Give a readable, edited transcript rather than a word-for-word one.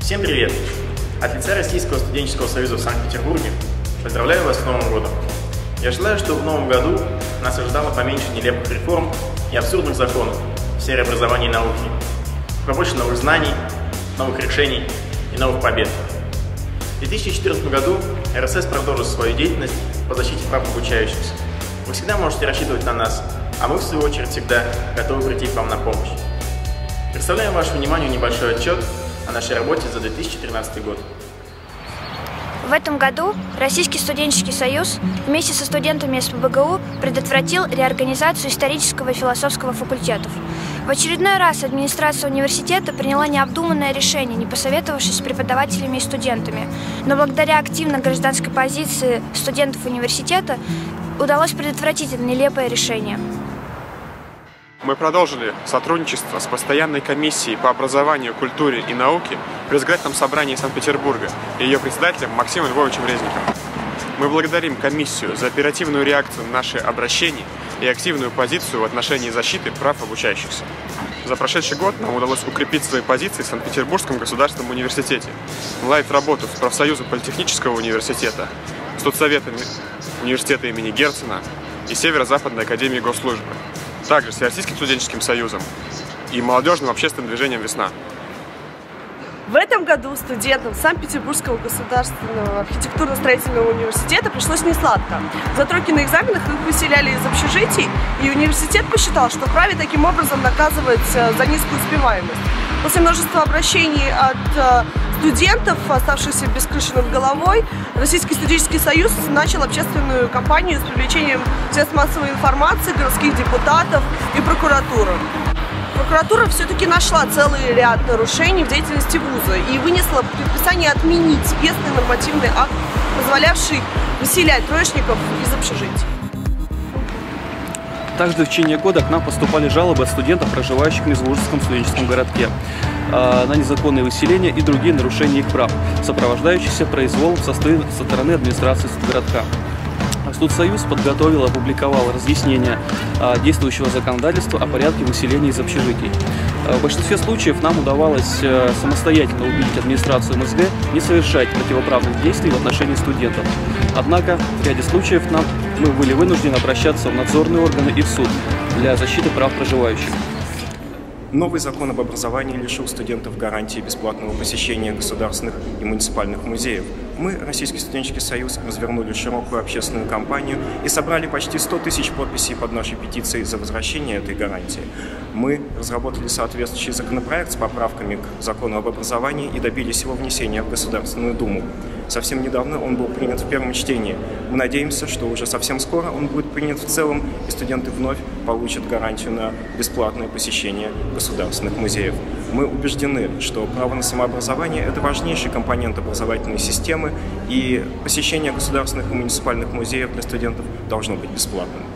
Всем привет! От лица Российского студенческого союза в Санкт-Петербурге поздравляю вас с Новым годом! Я желаю, чтобы в новом году нас ожидало поменьше нелепых реформ и абсурдных законов в сфере образования и науки, побольше новых знаний, новых решений и новых побед. В 2014 году РСС продолжит свою деятельность по защите прав обучающихся. Вы всегда можете рассчитывать на нас, а мы, в свою очередь, всегда готовы прийти к вам на помощь. Представляем вашему вниманию небольшой отчет о нашей работе за 2013 год. В этом году Российский студенческий союз вместе со студентами СПбГУ предотвратил реорганизацию исторического и философского факультетов. В очередной раз администрация университета приняла необдуманное решение, не посоветовавшись с преподавателями и студентами. Но благодаря активной гражданской позиции студентов университета удалось предотвратить это нелепое решение. Мы продолжили сотрудничество с постоянной комиссией по образованию, культуре и науке при Законодательном собрании Санкт-Петербурга и ее председателем Максимом Львовичем Резником. Мы благодарим комиссию за оперативную реакцию на наши обращения и активную позицию в отношении защиты прав обучающихся. За прошедший год нам удалось укрепить свои позиции в Санкт-Петербургском государственном университете, наладить работу с профсоюзом Политехнического университета, с студсоветами университета имени Герцена и Северо-Западной академией госслужбы, также с Всероссийским студенческим союзом и молодежным общественным движением «Весна». В этом году студентам Санкт-Петербургского государственного архитектурно-строительного университета пришлось несладко. За тройки на экзаменах их выселяли из общежитий, и университет посчитал, что вправе таким образом наказывать за низкую успеваемость. После множества обращений от студентов, оставшихся без крыши над головой, Российский студенческий союз начал общественную кампанию с привлечением средств массовой информации, городских депутатов и прокуратуры. Прокуратура все-таки нашла целый ряд нарушений в деятельности вуза и вынесла предписание отменить местный нормативный акт, позволявший выселять троечников из общежитий. Также в течение года к нам поступали жалобы от студентов, проживающих в Нижегородском студенческом городке, на незаконное выселение и другие нарушения их прав, сопровождающиеся произволом со стороны администрации студгородка. Студсоюз подготовил и опубликовал разъяснения действующего законодательства о порядке выселения из общежитий. В большинстве случаев нам удавалось самостоятельно убедить администрацию МСГ не совершать противоправных действий в отношении студентов. Однако в ряде случаев мы были вынуждены обращаться в надзорные органы и в суд для защиты прав проживающих. Новый закон об образовании лишил студентов гарантии бесплатного посещения государственных и муниципальных музеев. Мы, Российский студенческий союз, развернули широкую общественную кампанию и собрали почти 100 тысяч подписей под нашей петицией за возвращение этой гарантии. Мы разработали соответствующий законопроект с поправками к закону об образовании и добились его внесения в Государственную Думу. Совсем недавно он был принят в первом чтении. Мы надеемся, что уже совсем скоро он будет принят в целом, и студенты вновь получат гарантию на бесплатное посещение государственных музеев. Мы убеждены, что право на самообразование – это важнейший компонент образовательной системы, и посещение государственных и муниципальных музеев для студентов должно быть бесплатным.